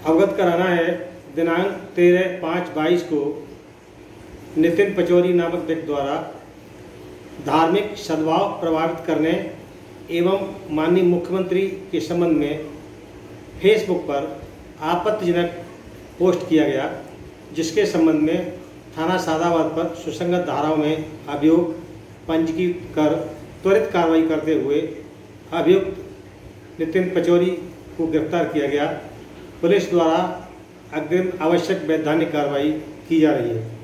अवगत कराना है। दिनांक 13/5/22 को नितिन पचौरी नामक व्यक्ति द्वारा धार्मिक सद्भाव प्रभावित करने एवं माननीय मुख्यमंत्री के संबंध में फेसबुक पर आपत्तिजनक पोस्ट किया गया, जिसके संबंध में थाना सादाबाद पर सुसंगत धाराओं में अभियोग पंजीकृत कर त्वरित कार्रवाई करते हुए अभियुक्त नितिन पचौरी को गिरफ्तार किया गया। पुलिस द्वारा अग्रिम आवश्यक वैधानिक कार्रवाई की जा रही है।